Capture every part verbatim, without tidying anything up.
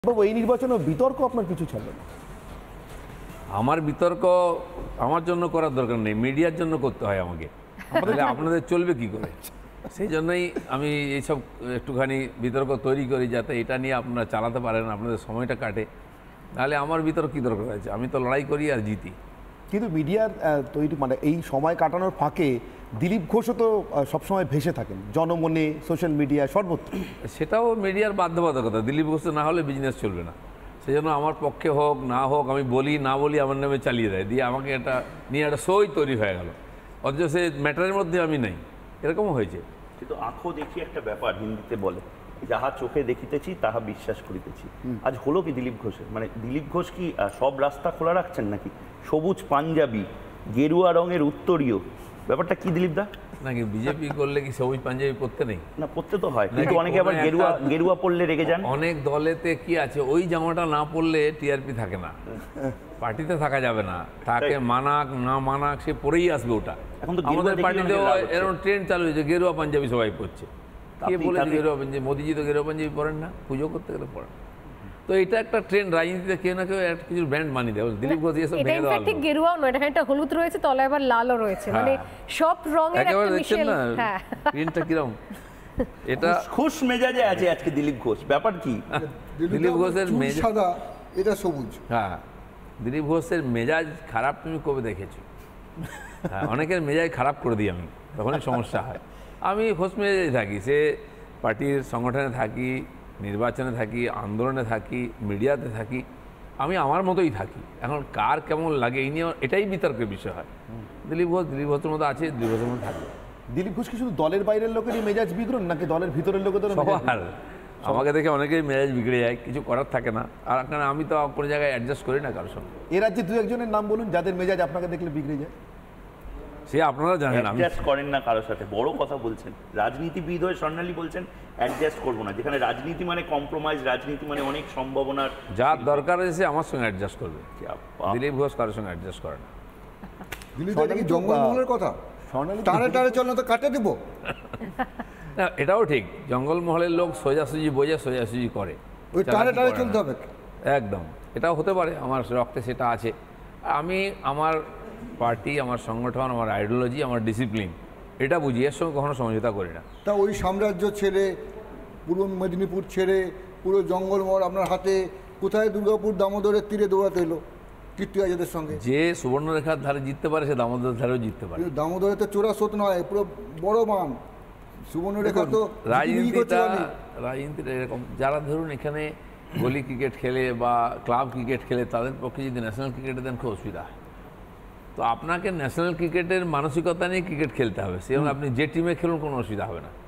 বাবু এই নির্বাচনে বিতর্ক আপনার কিছু ছাড়বে না? আমার বিতর্ক আমার জন্য করার দরকার নেই, মিডিয়ার জন্য করতে হয় আমাকে। তাহলে আপনাদের চলবে কি করে? সেই জন্যই আমি এইসব একটুখানি বিতর্ক তৈরি করি, যাতে এটা নিয়ে আপনারা চালাতে পারেন, আপনাদের সময়টা কাটে। নাহলে আমার বিতর্ক কী দরকার আছে? আমি তো লড়াই করি আর জিতি। কিন্তু মিডিয়ার তৈরি মানে এই সময় কাটানোর ফাঁকে দিলীপ ঘোষও তো সবসময় ভেসে থাকেন জনমনে, সোশ্যাল মিডিয়া, সর্বত্র। সেটাও মিডিয়ার বাধ্যবাধকতা। দিলীপ ঘোষ না হলে বিজনেস চলবে না। সেই জন্য আমার পক্ষে হোক না হোক, আমি বলি না বলি আমার নামে চালিয়ে দেয়, দিয়ে আমাকে এটা নিয়ে একটা শোই তৈরি হয়ে গেল, অথচ সে ম্যাটারের মধ্যে আমি নাই। এরকমও হয়েছে। কিন্তু আঁখো দেখি একটা ব্যাপার হিন্দিতে বলে, যাহা চোখে দেখিতেছি তাহা বিশ্বাস করিতেছি। আজ হলো কি দিলীপ ঘোষের? মানে দিলীপ ঘোষ কি সব রাস্তা খোলা রাখছেন নাকি? সবুজ পাঞ্জাবি, গেরুয়া রঙের উত্তরীয়, ব্যাপারটা কি দিলীপ দা? নাকি বিজেপি করলে কি সবুজ পাঞ্জাবি পরতে নেই? না, পরতে তো হয়, কিন্তু অনেকে আবার গেরুয়া গেরুয়া পরলে রেগে যান। অনেক দলেতে কি আছে, ওই জামাটা না পরলে টিআরপি থাকে না, পার্টিতে থাকা যাবে না। তাকে মানাক না মানাক সে পরেই আসবে ওটা। এখন তো আমাদের পার্টিতেও এরকম ট্রেন্ড চালু হয়েছে, গেরুয়া পাঞ্জাবি সবাই পরছে। কে বলেছে গেরুয়া পাঞ্জাবি? মোদিজি তো গেরুয়া পাঞ্জাবি পরেন না, পুজো করতে গেলে পড়েন। তো এটা একটা ট্রেন্ড, রাজনীতিতে কেউ না কেউ একটা কিছু ব্র্যান্ড মানিয়ে দেয়। দিলীপ ঘোষ এসব ভেঙে দেওয়া হলো। ঠিক গেরুয়াও নয়, এটা একটা হলুদ রয়েছে, তলায় আবার লালও রয়েছে, মানে সব রঙের একটা মিশেল। হ্যাঁ, প্রিন্টটা কিরকম? এটা খুশ মেজাজে আছে আজকে দিলীপ ঘোষ, ব্যাপার কি? দিলীপ ঘোষের মেজাজ সাদা, এটা সবুজ। হ্যাঁ, দিলীপ ঘোষের মেজাজ খারাপ তুমি কবে দেখেছো? হ্যাঁ, অনেকের মেজাজ খারাপ করে দিই আমি, তখনই সমস্যা হয়। আমি খোঁজ মেজাজে থাকি, সে পার্টির সংগঠনে থাকি, নির্বাচনে থাকি, আন্দোলনে থাকি, মিডিয়াতে থাকি, আমি আমার মতোই থাকি। এখন কার কেমন লাগে এই নিয়ে এটাই বিতর্কের বিষয় হয়। দিলীপ ঘোষ দিলীপ ঘোষের মতো আছে, দিলীপ ঘোষের মতো থাকবে। দিলীপ ঘোষ কি শুধু দলের বাইরের লোকেরই মেজাজ বিগড়ন, নাকি দলের ভিতরের লোকেদের? সবার আমাকে দেখে অনেকেই মেজাজ বিগড়ে যায়, কিছু করার থাকে না। আর কারণ আমি তো কোনো জায়গায় অ্যাডজাস্ট করি না কারোর সঙ্গে। এ রাজ্যে দু একজনের নাম বলুন যাদের মেজাজ আপনাকে দেখলে বিগড়ে যায়। সে আপনারা জানেন, অ্যাডজাস্ট করেন না কারোর সাথে, বড় কথা বলছেন। রাজনীতিবিদ হয়ে স্বর্ণালী বলছেন অ্যাডজাস্ট করবো না, যেখানে রাজনীতি মানে কম্প্রোমাইজ, রাজনীতি মানে অনেক সম্ভাবনার। যার দরকার আছে আমার সঙ্গে অ্যাডজাস্ট করবে। দিলীপ ঘোষ কারোর সঙ্গে অ্যাডজাস্ট করে না। দিলীপ দা কি জঙ্গলমহলের কথা? স্বর্ণালী টানে টানে চল না তো কাটে দেবো। না, এটাও ঠিক, জঙ্গলমহলের লোক সোজাসুজি বোঝে, সোজাসুজি করে, ওই টানে টানে চলতে হবে একদম। এটাও হতে পারে, আমার রক্তে সেটা আছে। আমি আমার পার্টি, আমার সংগঠন, আমার আইডিওলজি, আমার ডিসিপ্লিন, এটা বুঝি, এর সঙ্গে কখনো সমঝোতা করি না। তা ওই সাম্রাজ্য ছেড়ে, পূর্ব মেদিনীপুর ছেড়ে, পুরো জঙ্গলমহল আপনার হাতে, কোথায় দুর্গাপুর দামোদরের তীরে দৌড়াতে এলো কীর্তি আজাদের সঙ্গে? যে সুবর্ণরেখার ধারে জিততে পারে সে দামোদরের ধারেও জিততে পারে। দামোদরে তো চোরা স্রোত নয়, পুরো বড় মান। সুবর্ণরেখা তো রাজনীতিটা রাজনীতিটা এরকম, যারা ধরুন এখানে গলি ক্রিকেট খেলে বা ক্লাব ক্রিকেট খেলে, তাদের পক্ষে যদি ন্যাশনাল ক্রিকেটে দেন খুব অসুবিধা হয়। তো আপনাকে ন্যাশনাল ক্রিকেটের মানসিকতা নিয়ে ক্রিকেট খেলতে হবে, সেজন্য আপনি যে টিমে খেলুন কোনো অসুবিধা হবে না।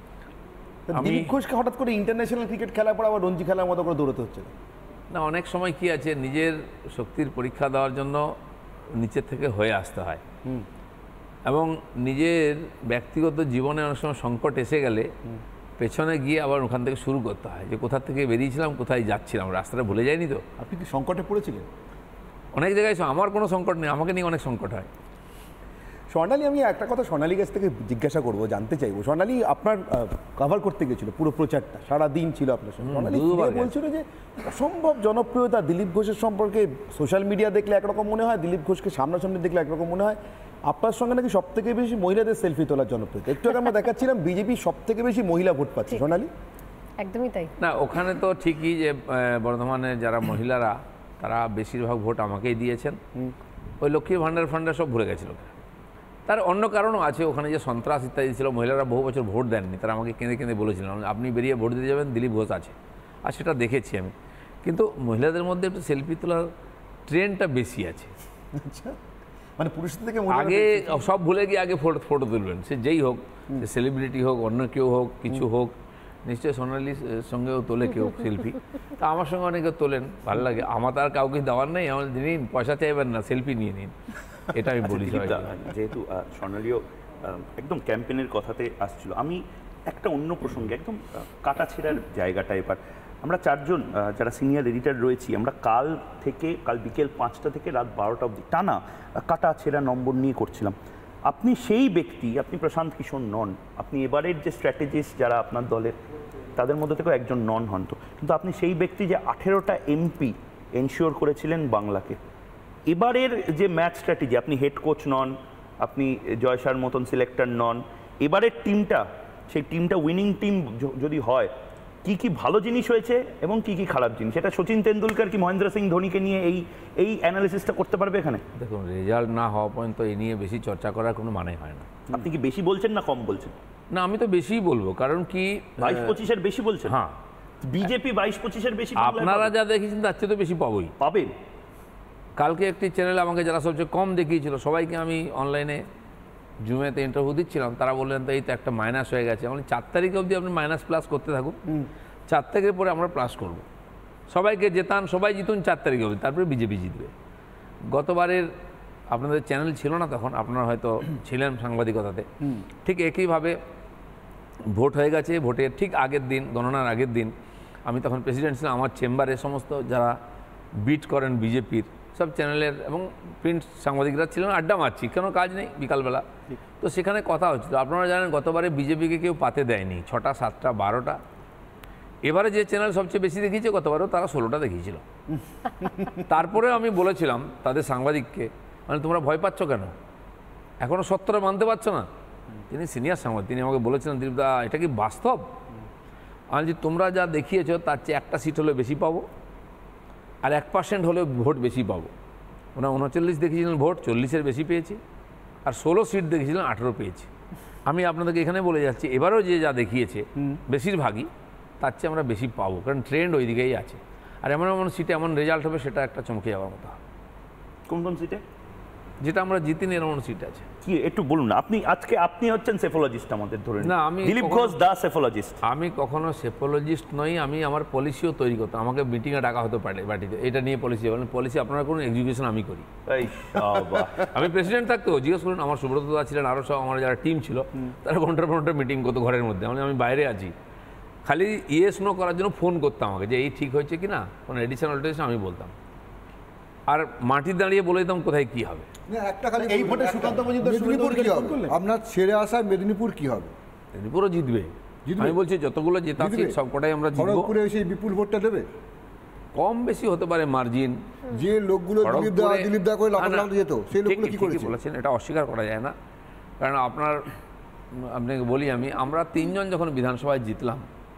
দিলীপ ঘোষকে হঠাৎ করে ইন্টারন্যাশনাল ক্রিকেট খেলার পর আবার রঞ্জি খেলার মতো করে দৌড়াতে হচ্ছে না, অনেক সময় কি আছে, নিজের শক্তির পরীক্ষা দেওয়ার জন্য নিচের থেকে হয়ে আসতে হয়, এবং নিজের ব্যক্তিগত জীবনে অনেক সময় সংকট এসে গেলে পেছনে গিয়ে আবার ওখান থেকে শুরু করতে হয়, যে কোথা থেকে বেরিয়েছিলাম, কোথায় যাচ্ছিলাম, রাস্তাটা ভুলে যায়নি তো। আপনি কি সংকটে পড়েছিলেন? অনেক জায়গায় আমার কোনো সংকট নেই, আমাকে নিয়ে অনেক সংকট হয়। স্বর্ণালী, আমি একটা কথা স্বর্ণালী কাছ থেকে জিজ্ঞাসা করবো, জানতে চাইবো, স্বর্ণালী আপনার কভার করতে গেছিল পুরো প্রচারটা, সারা দিন ছিল আপনার সঙ্গে। স্বর্ণালী বলছিল যে অসম্ভব জনপ্রিয়তা দিলীপ ঘোষের সম্পর্কে, সোশ্যাল মিডিয়া দেখলে একরকম মনে হয়, দিলীপ ঘোষকে সামনাসামনি দেখলে একরকম মনে হয়। আপনার সঙ্গে নাকি সব থেকে বেশি মহিলাদের সেলফি তোলার জনপ্রিয়তা। একটু আগে আমরা দেখাচ্ছিলাম বিজেপি সব থেকে বেশি মহিলা ভোট পাচ্ছে। স্বর্ণালী, একদমই তাই না, ওখানে তো ঠিকই যে বর্ধমানে যারা মহিলারা, তারা বেশিরভাগ ভোট আমাকেই দিয়েছেন। ওই লক্ষ্মীর ভাণ্ডার ফান্ডার সব ভুলে গেছিল। তার অন্য কারণও আছে, ওখানে যে সন্ত্রাস ইত্যাদি ছিল, মহিলারা বহু বছর ভোট দেননি, তারা আমাকে কেঁদে কেঁদে বলেছিলেন আপনি বেরিয়ে ভোট দিতে যাবেন, দিলীপ ঘোষ আছে। আর সেটা দেখেছি আমি। কিন্তু মহিলাদের মধ্যে একটু সেলফি তোলার ট্রেন্ডটা বেশি আছে। আচ্ছা, মানে পুরুষদের থেকে আগে সব ভুলে গিয়ে আগে ফটো ফটো তুলবেন, সে যেই হোক, সে সেলিব্রিটি হোক, অন্য কেউ হোক, কিছু হোক। নিশ্চয়ই সোনালির সঙ্গেও তোলে কেউ সেলফি, তা আমার সঙ্গে অনেকে তোলেন, ভালো লাগে। আমার আর কাউকে দেওয়ার নেই, আমার নিন, পয়সা চাইবেন না, সেলফি নিয়ে নিন, এটা আমি বলি। যেহেতু স্বর্ণালীও একদম ক্যাম্পেনের কথাতে আসছিল, আমি একটা অন্য প্রসঙ্গে, একদম কাটাছেঁড়ার জায়গাটা, এবার আমরা চারজন যারা সিনিয়র এডিটর রয়েছি, আমরা কাল থেকে কাল বিকেল পাঁচটা থেকে রাত বারোটা অবধি টানা কাটাছেঁড়া নম্বর নিয়ে করছিলাম। আপনি সেই ব্যক্তি, আপনি প্রশান্ত কিশোর নন, আপনি এবারের যে স্ট্র্যাটেজিস্ট যারা আপনার দলের, তাদের মধ্যে থেকেও একজন নন হন তো, কিন্তু আপনি সেই ব্যক্তি যে আঠেরোটা এমপি এনশিওর করেছিলেন বাংলাকে। এবারের যে ম্যাচ স্ট্র্যাটেজি, আপনি হেড কোচ নন, আপনি জয়সার মতন সিলেক্টর নন, এবারের টিমটা সেই টিমটা উইনিং টিম যদি হয়, কি কি ভালো জিনিস হয়েছে এবং কি কি খারাপ জিনিস, এটা সচিন তেন্ডুলকর কি মহেন্দ্র সিং ধোনিকে নিয়ে এই এই অ্যানালিসিসটা করতে পারবে এখানে? দেখুন, রেজাল্ট না হওয়া পর্যন্ত এই নিয়ে বেশি চর্চা করার কোনো মানে হয় না। আপনি কি বেশি বলছেন না কম বলছেন? না, আমি তো বেশিই বলবো, কারণ কি বাইশ পঁচিশের বেশি বলছেন? হ্যাঁ, বিজেপি বাইশ পঁচিশের বেশি বাংলায় আপনারা পাবে? যা দেখেছেন তার চেয়ে তো বেশি পাবোই। পাবেন। কালকে একটি চ্যানেলে আমাকে যারা সবচেয়ে কম দেখিয়েছিল, সবাইকে আমি অনলাইনে জুমেতে ইন্টারভিউ দিচ্ছিলাম, তারা বললেন তো এই তো একটা মাইনাস হয়ে গেছে। আমি চার তারিখে অবধি আপনি মাইনাস প্লাস করতে থাকুন, চার তারিখের পরে আমরা প্লাস করব। সবাইকে জেতান, সবাই জিতুন চার তারিখে অবধি, তারপরে বিজেপি জিতবে। গতবারের আপনাদের চ্যানেল ছিল না তখন, আপনারা হয়তো ছিলেন সাংবাদিকতাতে, ঠিক একইভাবে ভোট হয়ে গেছে। ভোটের ঠিক আগের দিন, গণনার আগের দিন, আমি তখন প্রেসিডেন্ট ছিলাম, আমার চেম্বারে সমস্ত যারা বিট করেন বিজেপির সব চ্যানেলের এবং প্রিন্ট সাংবাদিকরা ছিলেন, আড্ডা মারছি, কেন কাজ নেই বিকালবেলা। তো সেখানে কথা হচ্ছিল, আপনারা জানেন গতবারে বিজেপিকে কেউ পাতে দেয়নি, ছটা সাতটা বারোটা। এবারে যে চ্যানেল সবচেয়ে বেশি দেখিয়েছে গতবারও তারা ষোলোটা দেখিয়েছিল। তারপরে আমি বলেছিলাম তাদের সাংবাদিককে, মানে তোমরা ভয় পাচ্ছ কেন, এখনও সত্যটা মানতে পারছো না? তিনি সিনিয়র সাংবাদিক, তিনি আমাকে বলেছিলেন, দিলীপদা এটা কি বাস্তব? আমি যে তোমরা যা দেখিয়েছো তার চেয়ে একটা সিট হলে বেশি পাবো, আর এক পার্সেন্ট হলেও ভোট বেশি পাবো। ওনার উনচল্লিশ দেখেছিলেন ভোট, চল্লিশের বেশি পেয়েছি, আর ষোলো সিট দেখেছিলেন, আঠেরো পেয়েছি। আমি আপনাদেরকে এখানে বলে যাচ্ছি, এবারও যে যা দেখিয়েছে বেশিরভাগই তার চেয়ে আমরা বেশি পাবো, কারণ ট্রেন্ড ওই দিকেই আছে। আর এমন এমন সিটে এমন রেজাল্ট হবে, সেটা একটা চমকে যাওয়ার মতো। কোন কোন সিটে? যেটা আমরা জিতিনি এমন সিট আছে। কি একটু বলুন না, আপনি আজকে আপনি হচ্ছেন সেফোলজিস্ট আমাদের, ধরে না, আমি দিলীপ কখনো- ঘোষ দা সেফোলজিস্ট। আমি কখনো সেফোলজিস্ট নই, আমি আমার পলিসিও তৈরি করতাম। আমাকে মিটিংয়ে ডাকা হতে পারে বাটিতে, এটা নিয়ে পলিসি, বলেন পলিসি আপনারা করুন, এক্সিকিউশন আমি করি। এই বাবা, আমি প্রেসিডেন্ট থাকতো, জিজ্ঞেস করুন আমার সুব্রত দা ছিলেন, আরও সব আমার যারা টিম ছিল, তারা ঘন্টার পর ঘন্টা মিটিং করতো ঘরের মধ্যে। মানে আমি বাইরে আছি, খালি ইয়েস নো করার জন্য ফোন করতাম আমাকে, যে এই ঠিক হয়েছে কি না, কোনো এডিশন অল্টারেশন আমি বলতাম, আর মাটি দাঁড়িয়ে বলে দিতাম কোথায় কী হবে। না, একটা খালি এই ভোটে সুকান্ত মজুমদার মেদিনীপুর কি হবে? করলেন? আপনার ছেড়ে আসা মেদিনীপুর কি হবে? মেদিনীপুরও জিতবে। জিতবে? আমি বলছি যতগুলো জেতা জিতবে? সব কটাই আমরা জিতবো। খড়গপুরে সেই বিপুল ভোটটা দেবে? কম বেশি হতে পারে মার্জিন। যে লোকগুলো দিলীপ দা খড়গপুরে- দিলীপ দা করে লাফাতে না, না, লাফাতে যেত, সেই ঠিকই- লোকগুলো কি ঠিকই করেছে? বলেছেন, এটা অস্বীকার করা যায় না। কারণ আপনার আপনাকে বলি, আমি আমরা তিনজন যখন বিধানসভায় জিতলাম,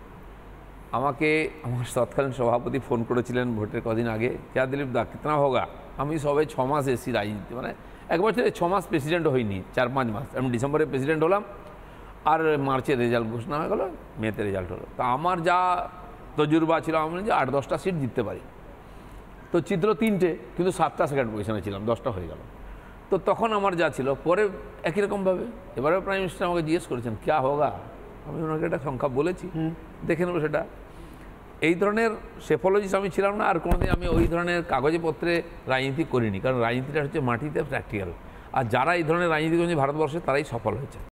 আমাকে আমার তৎকালীন সভাপতি ফোন করেছিলেন ভোটের কদিন আগে, ক্যা দিলীপ দা কিতনা হোগা। আমি সবে ছ মাস এসেছি রাজনীতি, মানে এক বছরে ছ মাস প্রেসিডেন্ট হইনি, চার পাঁচ মাস। আমি ডিসেম্বরে প্রেসিডেন্ট হলাম, আর মার্চে রেজাল্ট ঘোষণা হয়ে গেল, মেতে রেজাল্ট হলো। তা আমার যা তজুর্বা ছিল, আমি যে আট দশটা সিট জিততে পারি। তো জিতল তিনটে, কিন্তু সাতটা সেকেন্ড পজিশনে ছিলাম, দশটা হয়ে গেল। তো তখন আমার যা ছিল, পরে একই রকমভাবে এবারেও প্রাইম মিনিস্টার আমাকে জিজ্ঞেস করেছেন ক্যা হোগা, আমি ওনাকে একটা সংখ্যা বলেছি, দেখে নেবো সেটা। এই ধরনের সেফোলজিস্ট আমি ছিলাম না, আর কোনোদিন আমি ওই ধরনের কাগজে পত্রে রাজনীতি করিনি, কারণ রাজনীতিটা হচ্ছে মাটিতে প্র্যাকটিক্যাল। আর যারা এই ধরনের রাজনীতি করেছে ভারতবর্ষে, তারাই সফল হয়েছে।